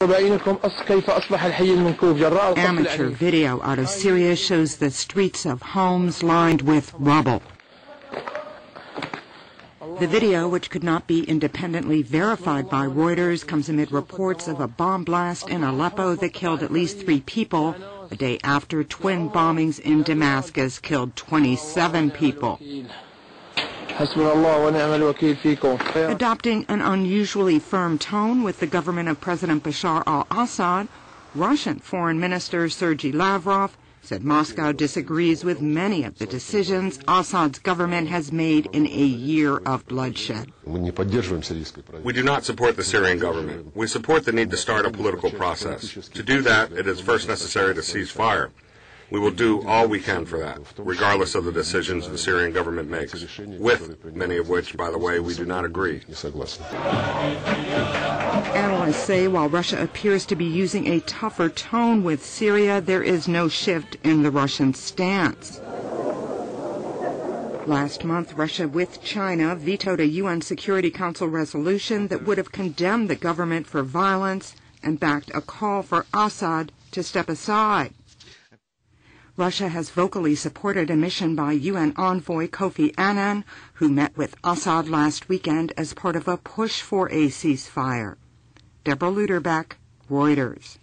Amateur video out of Syria shows the streets of homes lined with rubble. The video, which could not be independently verified by Reuters, comes amid reports of a bomb blast in Aleppo that killed at least 3 people, a day after twin bombings in Damascus killed 27 people. Adopting an unusually firm tone with the government of President Bashar al-Assad, Russian Foreign Minister Sergei Lavrov said Moscow disagrees with many of the decisions Assad's government has made in a year of bloodshed. We do not support the Syrian government. We support the need to start a political process. To do that, it is first necessary to cease fire. We will do all we can for that, regardless of the decisions the Syrian government makes, with many of which, by the way, we do not agree. Analysts say while Russia appears to be using a tougher tone with Syria, there is no shift in the Russian stance. Last month, Russia with China vetoed a UN Security Council resolution that would have condemned the government for violence and backed a call for Assad to step aside. Russia has vocally supported a mission by UN envoy Kofi Annan, who met with Assad last weekend as part of a push for a ceasefire. Deborah Luderbeck, Reuters.